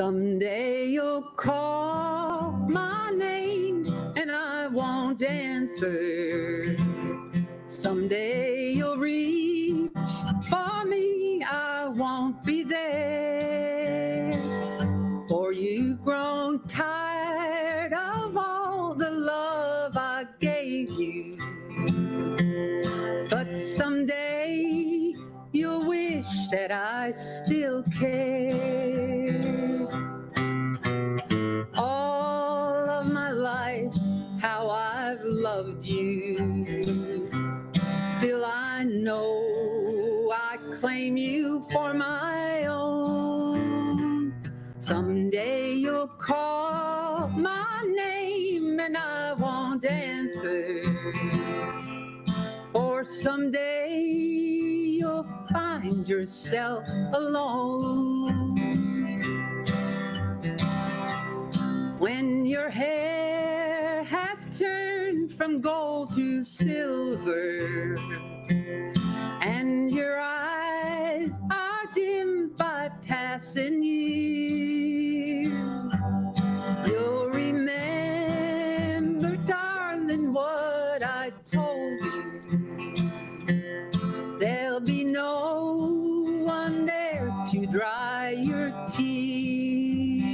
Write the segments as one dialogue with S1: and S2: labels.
S1: Someday you'll call my name and I won't answer. Someday you'll reach for me, I won't be there. For you've grown tired of all the love I gave you. But someday you'll wish that I still care. All of my life, how I've loved you. Still I know I claim you for my own. Someday you'll call my name and I won't answer. Or someday you'll find yourself alone. When your hair has turned from gold to silver and your eyes are dimmed by passing years, you'll remember, darling, what I told you. There'll be no one there to dry your tears.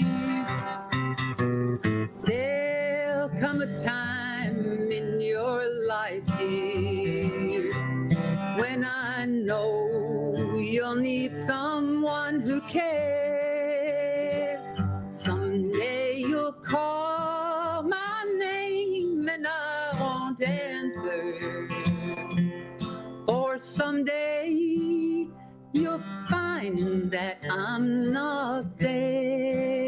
S1: There'll come a time in your life, dear, when I know you'll need someone who cares. Someday you'll call my name and I won't answer. Or someday you'll find that I'm not there.